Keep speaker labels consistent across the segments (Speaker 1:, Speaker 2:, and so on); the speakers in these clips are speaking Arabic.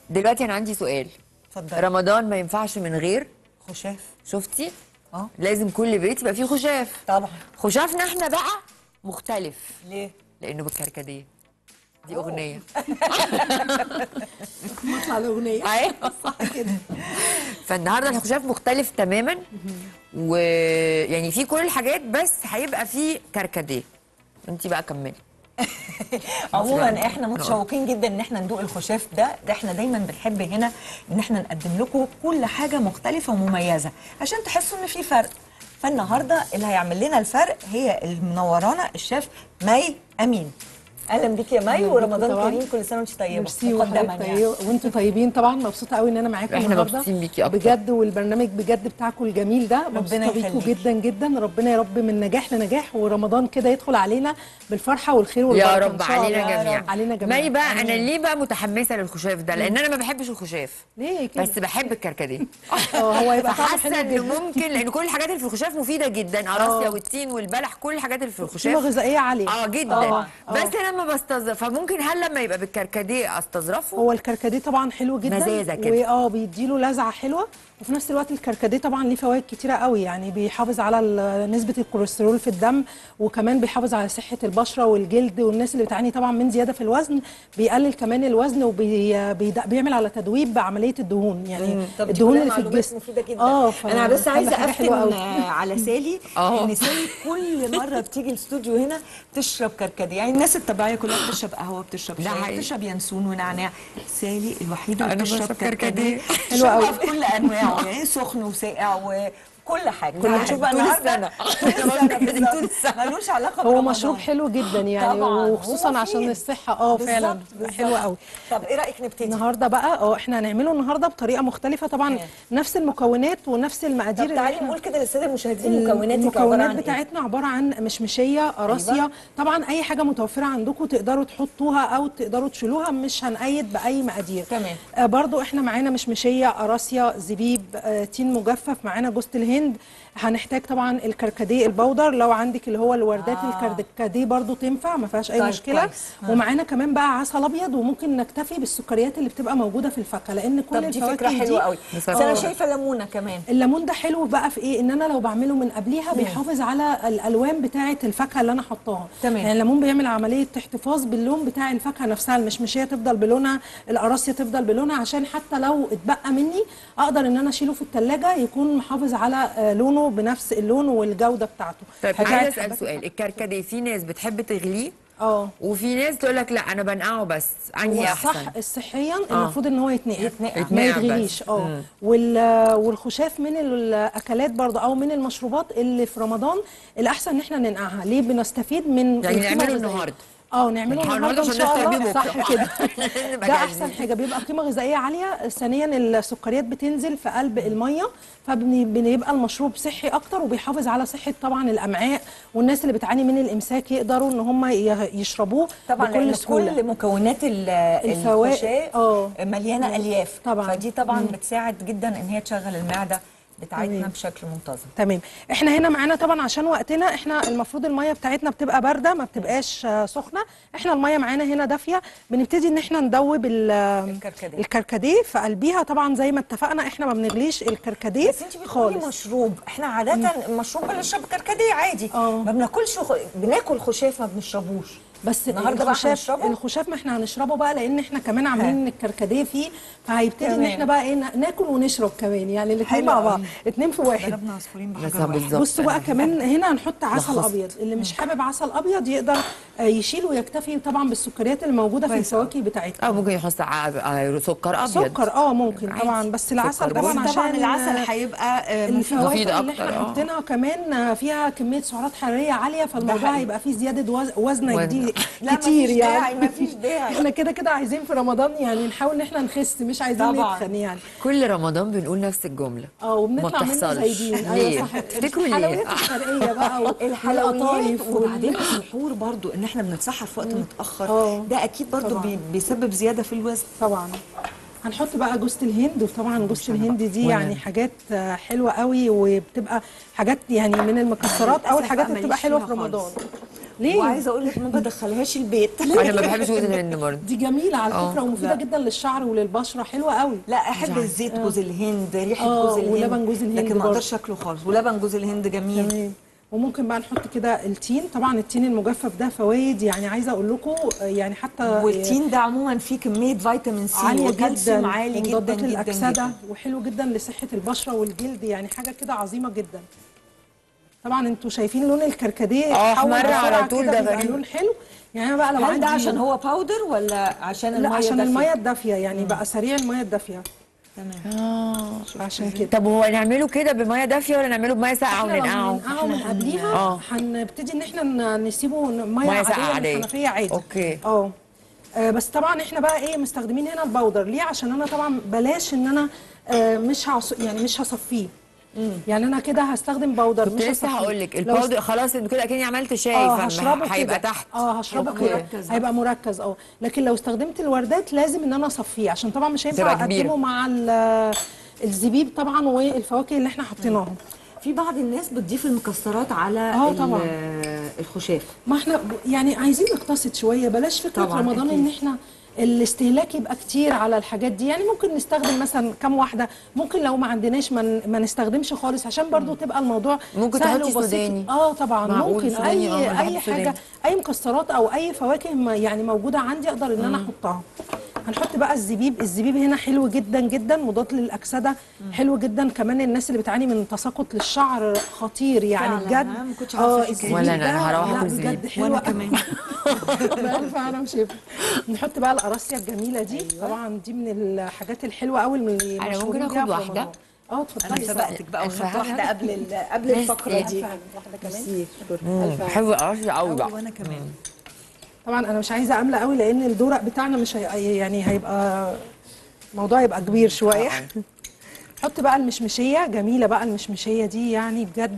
Speaker 1: دلوقتي انا عندي سؤال.
Speaker 2: اتفضلي.
Speaker 1: رمضان ما ينفعش من غير
Speaker 2: خشاف.
Speaker 1: شفتي؟
Speaker 2: اه
Speaker 1: لازم كل بيت يبقى فيه خشاف.
Speaker 2: طبعا.
Speaker 1: خشافنا احنا بقى مختلف.
Speaker 2: ليه؟
Speaker 1: لانه بالكركديه. دي اغنيه.
Speaker 3: مطلع الاغنيه.
Speaker 1: ايوه
Speaker 3: صح كده.
Speaker 1: فالنهارده الخشاف مختلف تماما، ويعني في كل الحاجات بس هيبقى فيه كركديه. انت بقى كملي.
Speaker 2: عموما احنا متشوقين جدا ان احنا ندوق الخشاف ده احنا دايما بنحب هنا ان احنا نقدم لكم كل حاجه مختلفه ومميزه عشان تحسوا ان في فرق. فالنهارده اللي هيعمل لنا الفرق هي المنورانا الشيف مي امين. اهلا بيك يا مي، ورمضان كريم، كل سنه وانت طيبه.
Speaker 3: ميرسي وحضرتك طيبه وانتم طيبين. طبعا مبسوطه قوي ان انا معاكم
Speaker 1: احنا
Speaker 3: النهارده.
Speaker 1: مبسوطين بيكي اكتر
Speaker 3: بجد، والبرنامج بجد بتاعكم الجميل ده مبسوطه بيكم جدا جدا. ربنا يا رب من نجاح لنجاح، ورمضان كده يدخل علينا بالفرحه والخير والبركه
Speaker 1: يا رب.
Speaker 3: إن شاء الله.
Speaker 1: علينا جميعا.
Speaker 3: علينا جميعا.
Speaker 1: مي بقى انا ليه بقى متحمسه للخشاف ده؟ لان انا ما بحبش الخشاف.
Speaker 3: ليه كده؟
Speaker 1: بس بحب الكركديه.
Speaker 3: هو يبقى طعمه
Speaker 1: فحاسه
Speaker 3: حلو
Speaker 1: انه
Speaker 3: جدا.
Speaker 1: ممكن، لان كل الحاجات اللي في الخشاف مفيده جدا، قراصيا والتين والبلح، كل الحاجات اللي في الخشاف
Speaker 3: قيمه غذائيه عاليه.
Speaker 1: جدا. بس انا لما بستظرف، فممكن هل لما يبقى بالكركديه استظرفه؟
Speaker 3: هو الكركديه طبعا حلو جدا،
Speaker 1: مزازه كده،
Speaker 3: بيديله لذعه حلوه، وفي نفس الوقت الكركديه طبعا ليه فوائد كتيره قوي. يعني بيحافظ على نسبه الكوليسترول في الدم، وكمان بيحافظ على صحه البشره والجلد، والناس اللي بتعاني طبعا من زياده في الوزن بيقلل كمان الوزن، وبيعمل على تدويب بعمليه الدهون، يعني الدهون اللي في الجسم.
Speaker 2: مفيده جدا. انا بس عايزه افتن على سالي ان سالي كل مره بتيجي الاستوديو هنا تشرب كركديه. يعني الناس الطبيعيه كلها بتشرب قهوه، بتشرب شاي، بتشرب ينسون ونعناع. سالي الوحيده اللي بتشرب كركديه. حلوه قوي في كل انواعه، يعني سخن وساقع وكل حاجه.
Speaker 1: هنشوف بقى النهارده
Speaker 2: طول السنه ملوش علاقه
Speaker 3: هو مشروب حلو جدا يعني،
Speaker 2: طبعاً.
Speaker 3: وخصوصا عشان الصحه. فعلا حلو قوي.
Speaker 2: طب ايه رايك نبتدي
Speaker 3: النهارده بقى؟ احنا هنعمله النهارده بطريقه مختلفه طبعا. نفس المكونات ونفس المقادير.
Speaker 2: طب تعالي نقول كده للساده المشاهدين
Speaker 3: المكونات بتاعتنا عباره عن مشمشيه، قراصيه. أيوة. طبعا اي حاجه متوفره عندكم تقدروا تحطوها او تقدروا تشيلوها، مش هنقيد باي مقادير.
Speaker 2: تمام.
Speaker 3: برضو احنا معانا مشمشيه، قراصيه، زبيب، تين مجفف، معانا جوز الهند. هنحتاج طبعا الكركديه البودر، لو عندك اللي هو الوردات الكركديه برضو تنفع، ما فيهاش اي مشكله. ومعانا كمان بقى عسل ابيض، وممكن نكتفي بالسكريات اللي بتبقى موجوده في الفاكهه، لان كل الفواكه
Speaker 2: دي فكره حلوه قوي. بس انا شايفه ليمونه كمان.
Speaker 3: الليمون ده حلو بقى في ايه؟ ان انا لو بعمله من قبليها بيحافظ على الالوان بتاعه الفاكهه اللي انا حطاها. يعني الليمون بيعمل عمليه احتفاظ باللون بتاع الفاكهه نفسها، المشمشيه تفضل بلونها، القراصيه تفضل بلونها، عشان حتى لو اتبقى مني اقدر ان انا اشيله في الثلاجه يكون محافظ على لونه بنفس اللون والجوده بتاعته.
Speaker 1: طيب عايزه اسال سؤال. الكركديه في ناس بتحب تغليه، وفي ناس تقول لك لا انا بنقعه بس. انهي احسن؟
Speaker 3: صح، صحيا المفروض ان هو يتنقع ما
Speaker 1: يتغليش.
Speaker 3: والخشاف من الاكلات برضه او من المشروبات اللي في رمضان الاحسن ان احنا ننقعها. ليه؟ بنستفيد من
Speaker 1: يعني نعمله النهارده.
Speaker 3: نعمله النهارده ان شاء الله. صح كده. ده احسن حاجه، بيبقى قيمه غذائيه عاليه. ثانيا السكريات بتنزل في قلب الميه، فبيبقى المشروب صحي اكتر، وبيحافظ على صحه طبعا الامعاء، والناس اللي بتعاني من الامساك يقدروا ان هم يشربوه
Speaker 2: طبعا
Speaker 3: بكل سهوله.
Speaker 2: كل مكونات الخشاف مليانه الياف
Speaker 3: طبعا.
Speaker 2: فدي طبعا بتساعد جدا ان هي تشغل المعده بتاعتنا بشكل منتظم.
Speaker 3: تمام. احنا هنا معانا طبعا عشان وقتنا، احنا المفروض الميه بتاعتنا بتبقى بارده، ما بتبقاش سخنه. احنا الميه معانا هنا دافيه. بنبتدي ان احنا ندوب الكركديه في قلبيها. طبعا زي ما اتفقنا احنا ما بنغليش الكركديه
Speaker 2: بس انت بتقولي مشروب. احنا عاده المشروب بنشرب كركديه عادي. ما بناكلش بناكل خشاف، ما بنشربوش.
Speaker 3: بس النهارده الخشاف ما احنا هنشربه بقى، لان احنا كمان عاملين الكركديه فيه، فهيبتدي ان احنا بقى ايه، ناكل ونشرب كمان، يعني الاثنين مع بعض، اثنين في واحد.
Speaker 2: ضربنا عصفورين بحجر واحد.
Speaker 3: بصوا بقى كمان هنا هنحط عسل ابيض. اللي مش حابب عسل ابيض يقدر يشيل ويكتفي طبعا بالسكريات اللي موجوده في الفواكه بتاعتنا.
Speaker 1: او ممكن يحط سكر ابيض.
Speaker 3: سكر ممكن طبعا، بس العسل طبعا عشان
Speaker 2: العسل هيبقى
Speaker 3: الفواكه اللي احنا حاطينها كمان فيها كميه سعرات حراريه عاليه، فالموضوع هيبقى فيه زياده وزن كتير. يعني
Speaker 2: مفيش داعي.
Speaker 3: احنا كده عايزين في رمضان يعني نحاول ان احنا نخس، مش عايزين نتخن يعني.
Speaker 1: كل رمضان بنقول نفس الجمله
Speaker 3: وبنطلع منه زايدين.
Speaker 1: ايوه صح. تفتكروا ليه؟
Speaker 3: الحلويات الشرقيه بقى
Speaker 2: والحلويات، وبعدين السحور برضو ان احنا بنتسحر في وقت متاخر، ده اكيد برضو بيسبب زياده في الوزن.
Speaker 3: طبعا. هنحط بقى جوز الهند، وطبعا جوز الهند دي يعني حاجات حلوه قوي، وبتبقى حاجات يعني من المكسرات او الحاجات اللي بتبقى حلوه في رمضان. ليه؟
Speaker 2: وعايزه اقول لك ما بدخلهاش البيت.
Speaker 1: انا ما بحبش جوز الهند برضه.
Speaker 3: دي جميله على فكره ومفيده
Speaker 2: لا.
Speaker 3: جدا للشعر وللبشره، حلوه قوي.
Speaker 2: لا احب الزيت جوز الهند، ريحه جوز الهند،
Speaker 3: ولبن جوز الهند
Speaker 2: لكن ما
Speaker 3: برضه.
Speaker 2: اقدرش اكله خالص. ولبن جوز الهند جميل.
Speaker 3: تمام. وممكن بقى نحط كده التين. طبعا التين المجفف ده فوائد، يعني عايزه اقول لكم يعني حتى
Speaker 2: والتين ده عموما فيه كميه فيتامين سي
Speaker 3: عاليه
Speaker 2: وكالسيوم
Speaker 3: جدا،
Speaker 2: عالي جدا
Speaker 3: ومضادات
Speaker 2: جدا
Speaker 3: للاكسده
Speaker 2: جدا.
Speaker 3: وحلو جدا لصحه البشره والجلد، يعني حاجه كده عظيمه جدا. طبعا انتوا شايفين لون الكركديه
Speaker 1: احمر
Speaker 3: بسرعة
Speaker 1: على طول،
Speaker 3: كده
Speaker 1: ده
Speaker 3: بيبقى
Speaker 1: غريب.
Speaker 3: لون حلو. يعني انا بقى لو
Speaker 2: هل
Speaker 3: عندي
Speaker 2: ده عشان هو باودر ولا عشان الميه
Speaker 3: لا، عشان
Speaker 2: دافية؟
Speaker 3: الميه الدافيه، يعني بقى سريع الميه الدافيه.
Speaker 2: تمام.
Speaker 3: عشان كده
Speaker 1: طب هو نعمله كده بميه دافيه ولا نعمله بميه ساقعه
Speaker 3: احنا لو
Speaker 1: وننقعه؟
Speaker 3: هننقعه من قبليها هنبتدي ان احنا نسيبه ميه
Speaker 1: ساقعه
Speaker 3: عاديه من
Speaker 1: عاديه.
Speaker 3: الحنفيه عادي.
Speaker 1: اوكي.
Speaker 3: بس طبعا احنا بقى ايه مستخدمين هنا البودر ليه؟ عشان انا طبعا بلاش ان انا يعني مش هصفيه. يعني انا كده هستخدم بودر
Speaker 1: كنت
Speaker 3: مش
Speaker 1: لسه
Speaker 3: هصفيه.
Speaker 1: هقول لك الباودر خلاص انت كده اكني عملت شاي،
Speaker 3: هشربه
Speaker 1: هيبقى
Speaker 3: كده.
Speaker 1: تحت.
Speaker 3: هشربه
Speaker 1: أوكي.
Speaker 3: كده هيبقى مركز. لكن لو استخدمت الوردات لازم ان انا اصفيه، عشان طبعا مش هينفع
Speaker 1: تبقى كبير.
Speaker 3: اقدمه مع الزبيب طبعا والفواكه اللي احنا حاطيناهم.
Speaker 2: في بعض الناس بتضيف المكسرات على
Speaker 3: طبعا.
Speaker 2: الخشاف.
Speaker 3: ما احنا يعني عايزين نقتصد شويه، بلاش فكره
Speaker 2: طبعاً
Speaker 3: رمضان
Speaker 2: أكيد.
Speaker 3: ان احنا الاستهلاك يبقى كتير على الحاجات دي. يعني ممكن نستخدم مثلا كام واحده، ممكن لو ما عندناش ما نستخدمش خالص، عشان برضو تبقى الموضوع
Speaker 1: ممكن
Speaker 3: سهل
Speaker 1: تحطي
Speaker 3: وبسيط.
Speaker 1: سوداني.
Speaker 3: طبعا
Speaker 1: معقول
Speaker 3: ممكن
Speaker 1: سوداني؟
Speaker 3: اي
Speaker 1: بحب
Speaker 3: اي حاجه،
Speaker 1: سوداني.
Speaker 3: اي مكسرات او اي فواكه يعني موجوده عندي اقدر ان انا احطها. هنحط بقى الزبيب هنا حلو جدا جدا، مضاد للاكسده، حلو جدا. كمان الناس اللي بتعاني من تساقط للشعر خطير يعني
Speaker 2: فعلاً،
Speaker 3: بجد.
Speaker 2: ما كنتش عارفة
Speaker 3: الزبيب
Speaker 1: ولا
Speaker 3: ده
Speaker 1: أنا هروح
Speaker 3: لا
Speaker 1: آكل زبيب.
Speaker 3: بجد حلو
Speaker 2: وانا كمان.
Speaker 3: بألف هنا وشفا. نحط بقى القراصية الجميلة دي. طبعا دي من الحاجات الحلوة قوي اللي
Speaker 1: أنا
Speaker 3: مشهورين
Speaker 1: ممكن
Speaker 3: بيها
Speaker 1: آخد
Speaker 3: في
Speaker 1: واحدة؟
Speaker 3: رمضان.
Speaker 2: انا
Speaker 3: اتفضلي.
Speaker 2: سبقتك بقى وخدت واحده قبل
Speaker 1: بس
Speaker 2: الفقره دي.
Speaker 3: فعلا واحدة كمان.
Speaker 2: ميرسي، شكرا.
Speaker 1: بحب القراصي قوي بقى.
Speaker 2: وانا كمان.
Speaker 3: طبعا انا مش عايزة املى قوي لان الدورق بتاعنا مش يعني هيبقى الموضوع يبقى كبير شوية. حط بقى المشمشية. جميلة بقى المشمشية دي يعني بجد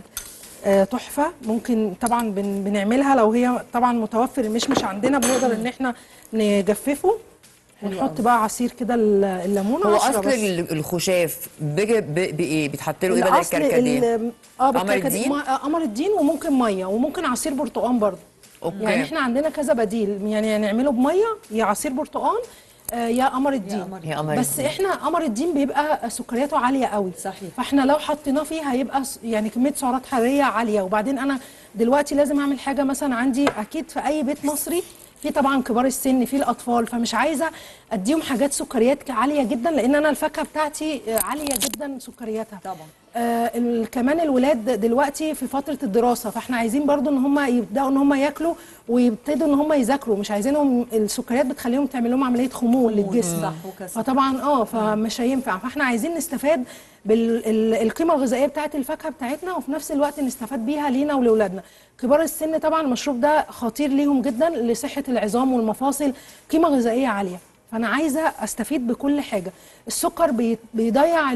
Speaker 3: تحفة. ممكن طبعا بنعملها لو هي طبعا متوفر المشمش عندنا، بنقدر ان احنا نجففه ونحط بقى عصير كده الليمونه.
Speaker 1: هو
Speaker 3: 10
Speaker 1: اصل
Speaker 3: بس.
Speaker 1: الخشاف بايه بيتحط له ايه بدل
Speaker 3: الأصل
Speaker 1: الكركديه؟
Speaker 3: قمر
Speaker 1: الدين؟
Speaker 3: قمر الدين، وممكن ميه، وممكن عصير برتقال برضه.
Speaker 1: اوكي.
Speaker 3: يعني احنا عندنا كذا بديل، يعني نعمله بميه، يا عصير برتقال، يا قمر الدين.
Speaker 1: يا قمر
Speaker 3: بس
Speaker 1: الدين.
Speaker 3: احنا قمر الدين بيبقى سكرياته عاليه قوي.
Speaker 2: صحيح.
Speaker 3: فاحنا لو حطيناه فيه هيبقى يعني كميه سعرات حراريه عاليه. وبعدين انا دلوقتي لازم اعمل حاجه مثلا عندي اكيد في اي بيت مصري في طبعا كبار السن، في الاطفال، فمش عايزه اديهم حاجات سكريات عاليه جدا، لان انا الفاكهه بتاعتي عاليه جدا سكرياتها.
Speaker 2: طبعا.
Speaker 3: كمان الولاد دلوقتي في فتره الدراسه، فاحنا عايزين برضو ان هم يبداوا ان هم ياكلوا ويبتدوا ان هم يذاكروا. مش عايزينهم السكريات بتخليهم تعمل لهم عمليه خمول للجسم.
Speaker 2: صح وكسل.
Speaker 3: فطبعا فمش هينفع. فاحنا عايزين نستفاد بالقيمه الغذائيه بتاعه الفاكهه بتاعتنا، وفي نفس الوقت نستفاد بيها لينا ولاولادنا. كبار السن طبعا المشروب ده خطير ليهم جدا لصحه العظام والمفاصل، قيمه غذائيه عاليه. فانا عايزه استفيد بكل حاجه. السكر بيضيع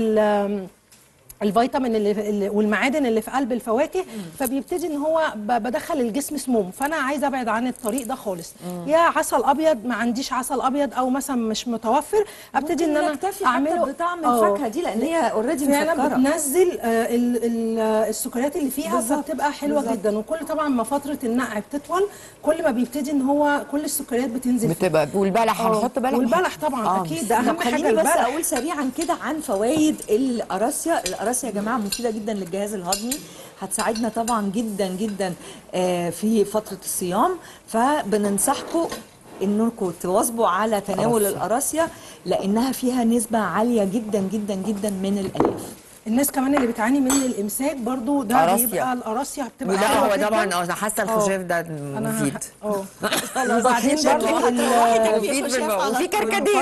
Speaker 3: الفيتامين والمعادن اللي في قلب الفواكه، فبيبتدي ان هو بدخل الجسم سموم. فانا عايزه ابعد عن الطريق ده خالص. يا عسل ابيض، ما عنديش عسل ابيض او مثلا مش متوفر، ابتدي ان انا
Speaker 2: اعمله بطعم الفاكهه دي، لان هي اوريدي مسكره،
Speaker 3: فعلا بتنزل السكريات اللي فيها، فبتبقى حلوه جدا. وكل طبعا ما فتره النقع بتطول، كل ما بيبتدي ان هو كل السكريات بتنزل
Speaker 1: بتبقى. والبلح هنحط بلح؟
Speaker 3: والبلح طبعا اكيد ده اهم حاجه.
Speaker 2: خليني بس
Speaker 3: البلح.
Speaker 2: اقول سريعا كده عن فوائد القراصيه. القراصيه يا جماعه مفيده جدا للجهاز الهضمي، هتساعدنا طبعا جدا جدا في فتره الصيام. فبننصحكم انكم تواظبوا على تناول القراصيه، لانها فيها نسبه عاليه جدا جدا جدا من الالياف.
Speaker 3: الناس كمان اللي بتعاني من الامساك برضو ده
Speaker 1: قراصية.
Speaker 3: بيبقى القراصيه بتبقى
Speaker 1: وده
Speaker 3: حلوه
Speaker 1: هو
Speaker 3: جدا.
Speaker 1: طبعا انا حاسه الخشاف ده مفيد.
Speaker 3: وبعدين برضو
Speaker 1: مفيد وفي كركديه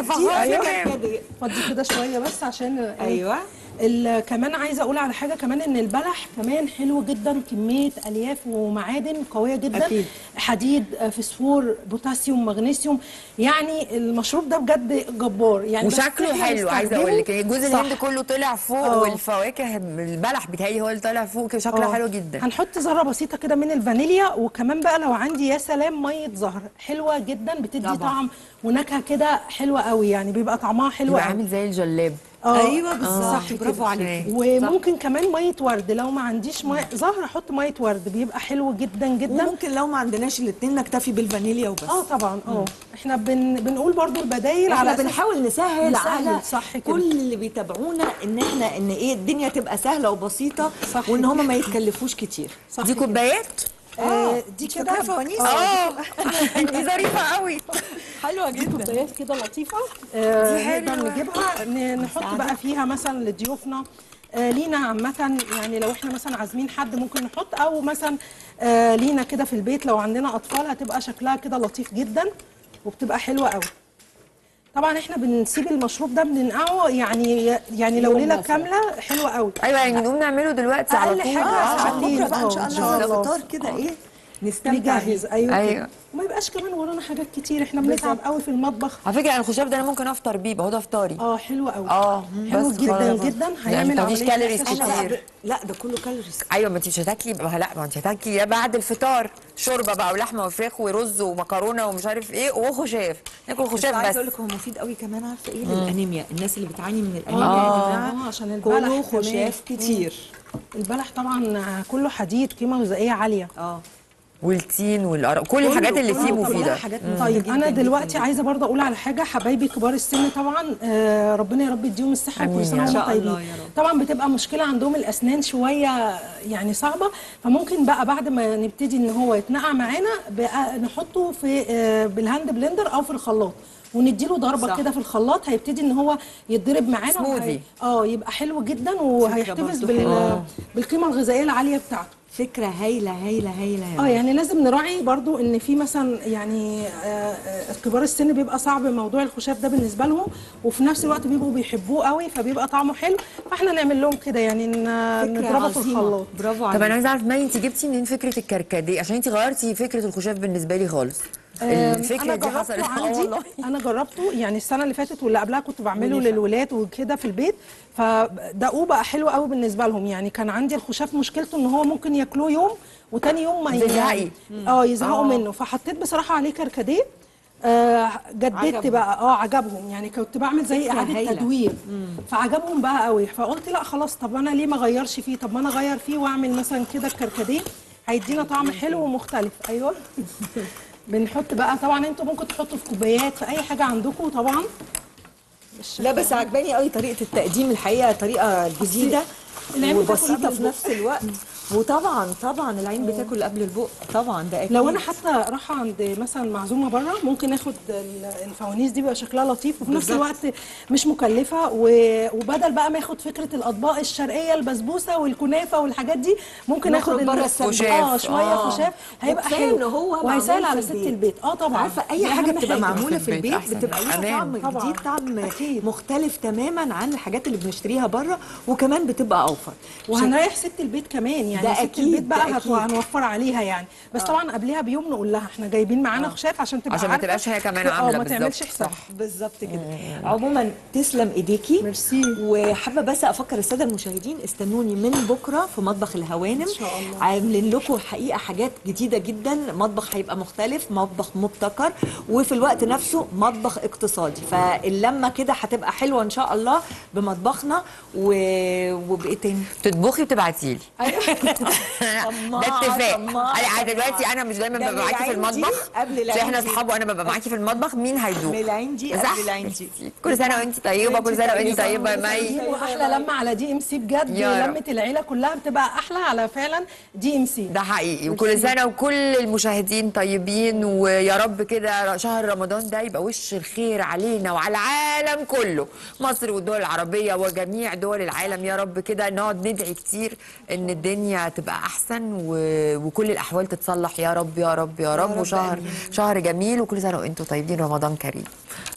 Speaker 3: فضي كده شويه بس عشان
Speaker 2: ايوه.
Speaker 3: كمان عايزه اقول على حاجه كمان، ان البلح كمان حلو جدا، كميه الياف ومعادن قويه جدا.
Speaker 2: أكيد.
Speaker 3: حديد، فسفور، بوتاسيوم، مغنيسيوم. يعني المشروب ده بجد جبار يعني.
Speaker 1: وشكله حلو. عايزه اقول لك جوز الهند كله طلع فوق، والفواكه البلح بتهيألي هو اللي طالع فوق كده، شكله حلو جدا.
Speaker 3: هنحط ذره بسيطه كده من الفانيليا. وكمان بقى لو عندي يا سلام ميه زهر حلوه جدا، بتدي طعم ونكهه كده حلوه قوي، يعني بيبقى طعمها حلو
Speaker 1: بيبقى
Speaker 3: قوي.
Speaker 1: عامل زي الجلاب.
Speaker 2: ايوه بالظبط،
Speaker 3: صح
Speaker 2: برافو
Speaker 3: كده.
Speaker 2: عليكي.
Speaker 3: وممكن كمان ميه ورد، لو ما عنديش ميه زهر احط ميه ورد، بيبقى حلو جدا جدا.
Speaker 2: وممكن لو ما عندناش الاثنين نكتفي بالفانيليا وبس.
Speaker 3: طبعا. احنا بنقول برضو البدايل
Speaker 2: احنا
Speaker 3: على
Speaker 2: بنحاول نسهل على
Speaker 3: صح كده.
Speaker 2: كل اللي بيتابعونا ان احنا ايه الدنيا تبقى سهله وبسيطه،
Speaker 3: صح
Speaker 2: وان
Speaker 3: كده.
Speaker 2: هم ما يتكلفوش كتير.
Speaker 3: صح
Speaker 1: دي
Speaker 3: كده.
Speaker 1: كوبايات
Speaker 3: دي
Speaker 2: مش
Speaker 3: كده
Speaker 2: فاكرة فوانيس؟
Speaker 1: دي ظريفه قوي.
Speaker 2: حلوه
Speaker 3: دي
Speaker 2: جدا.
Speaker 3: كوبايات كده لطيفه.
Speaker 1: حلوة.
Speaker 3: نقدر نجيبها نحط بقى فيها مثلا لضيوفنا، لينا عامه. يعني لو احنا مثلا عازمين حد ممكن نحط، او مثلا لينا كده في البيت لو عندنا اطفال، هتبقى شكلها كده لطيف جدا وبتبقى حلوه قوي. طبعا احنا بنسيب المشروب ده بننقعه يعني لو ليله كامله حلوه قوي.
Speaker 1: ايوه يعني نقوم نعمله دلوقتي على
Speaker 3: اقل
Speaker 1: طول.
Speaker 3: حاجه
Speaker 2: ساعتين بقى ان شاء
Speaker 3: إن
Speaker 2: الله على الفطار كده ايه نستمتع بيه.
Speaker 3: نجهز. ايوه
Speaker 1: أيوة.
Speaker 3: كده. وما يبقاش كمان ورانا حاجات كتير، احنا بنتعب قوي في المطبخ.
Speaker 1: على فكره الخشاف ده انا ممكن افطر بيه، هو ده افطاري.
Speaker 3: حلو قوي.
Speaker 1: بس
Speaker 3: حلو جدا
Speaker 1: خلاص.
Speaker 3: جدا.
Speaker 1: يعني
Speaker 3: هيعمل
Speaker 1: مفيش
Speaker 3: عمليه
Speaker 1: كالوريز
Speaker 3: نحس
Speaker 1: كتير.
Speaker 2: لا ده كله كالوريز.
Speaker 1: ايوه ما انت مش هتاكلي ما انت هتاكلي ده بعد الفطار، شوربه بقى ولحمه وفراخ ورز ومكرونه ومش عارف ايه وخشاف، ناكل خشاف
Speaker 2: عايزه
Speaker 1: بس.
Speaker 2: اقول لك هو مفيد قوي كمان، عارفه ايه؟ للانيميا، الناس اللي بتعاني من الانيميا يا جماعه
Speaker 3: عشان البلح
Speaker 2: كله
Speaker 3: كمان.
Speaker 2: خشاف كتير.
Speaker 3: البلح طبعا كله حديد، قيمه غذائيه عاليه.
Speaker 1: والتين والقرع، كل الحاجات اللي فيه مفيده.
Speaker 3: طيب انا دلوقتي عايزه برضه اقول على حاجه، حبايبي كبار السن طبعا ربنا يا رب يديهم الصحه وكل سنه وهم طيبين. طبعا بتبقى مشكله عندهم الاسنان شويه يعني صعبه، فممكن بقى بعد ما نبتدي ان هو يتنقع معانا بقى نحطه في بالهاند بلندر او في الخلاط، ونديله ضربه كده في الخلاط، هيبتدي ان هو يتضرب معانا
Speaker 1: سموذي.
Speaker 3: يبقى حلو جدا، وهيحتفظ بالقيمه الغذائيه العاليه بتاعته.
Speaker 2: فكره هايله هايله هايله.
Speaker 3: يعني لازم نراعي برضو ان في مثلا يعني كبار السن بيبقى صعب موضوع الخشاف ده بالنسبه لهم، وفي نفس الوقت بيبقوا بيحبوه قوي، فبيبقى طعمه حلو، فاحنا نعمل لهم كده يعني نضربه في الخلاط.
Speaker 2: برافو عليك.
Speaker 1: طب انا عايزه اعرف مي، انت جبتي منين فكره الكركديه؟ عشان انت غيرتي فكره الخشاف بالنسبه لي خالص. الفكره دي حصلت والله.
Speaker 3: انا جربته يعني السنه اللي فاتت واللي قبلها كنت بعمله للولاد وكده في البيت، فدقوه بقى حلو قوي بالنسبه لهم. يعني كان عندي الخشاف مشكلته ان هو ممكن ياكلوه يوم وتاني يوم ما يزهقوا منه، فحطيت بصراحه عليه كركديه. جددت بقى عجبهم، يعني كنت بعمل زي اعاده تدوير، فعجبهم بقى قوي، فقلت لا خلاص، طب انا ليه ما اغيرش فيه؟ طب ما انا اغير فيه واعمل مثلا كده الكركديه، هيدينا طعم حلو ومختلف. ايوه. بنحط بقى طبعا، انتوا ممكن تحطوا في كوبايات في اي حاجه عندكم طبعا.
Speaker 2: لا بس عجباني قوي طريقه التقديم، الحقيقه طريقه جديده وبسيطه في نفس الوقت. وطبعا العين بتاكل قبل البق طبعا، ده اكيد.
Speaker 3: لو انا حتى رايحه عند مثلا معزومه بره، ممكن اخد الفوانيس دي، بيبقى شكلها لطيف وفي نفس الوقت مش مكلفه، وبدل بقى ما اخد فكره الاطباق الشرقيه البسبوسه والكنافه والحاجات دي، ممكن اخد شويه خشاف، هيبقى حلو وهيسهل على ست البيت. طبعا
Speaker 2: عارفه اي حاجه بتبقى معموله في البيت بتبقى ليها طعم جديد، طعم مختلف تماما عن الحاجات اللي بنشتريها بره، وكمان بتبقى اوفر،
Speaker 3: وهنريح ست البيت كمان. يعني ست البيت بقى هنوفر عليها يعني، بس طبعا قبلها بيوم نقول لها احنا جايبين معانا خشاف عشان تبقى
Speaker 1: عشان ما تبقاش هي كمان عامله
Speaker 3: ما تعملش حساب.
Speaker 2: بالظبط كده. عموما تسلم ايديكي.
Speaker 3: ميرسي.
Speaker 2: وحابه بس افكر الساده المشاهدين، استنوني من بكره في مطبخ الهوانم ان
Speaker 3: شاء الله.
Speaker 2: عاملين لكم حقيقه حاجات جديده جدا، مطبخ هيبقى مختلف، مطبخ مبتكر، وفي الوقت نفسه مطبخ اقتصادي، فاللمه كده هتبقى حلوه ان شاء الله بمطبخنا. وبايه تاني
Speaker 1: تطبخي بتبعتي لي.
Speaker 2: ده
Speaker 1: اتفاق. انا دلوقتي انا مش دايما ببقى معاكي في المطبخ، احنا اصحاب وانا ببقى معاكي في المطبخ، مين هيدوق؟
Speaker 2: من العندي قبل العندي.
Speaker 1: كل سنه وانت طيبه، كل سنه وانت طيبه يا مي.
Speaker 3: واحلى لمه على دي ام سي بجد، لمه العيله كلها بتبقى احلى على فعلا دي ام سي.
Speaker 1: ده حقيقي. وكل سنه وكل المشاهدين طيبين، ويا رب كده شهر رمضان ده يبقى وش الخير علينا وعلى العالم كله، مصر والدول العربيه وجميع دول العالم. يا رب كده نقعد ندعي كتير ان الدنيا تبقى احسن وكل الاحوال تتصلح يا رب يا رب يا رب. وشهر جميل، وكل سنه وانتم طيبين، رمضان كريم.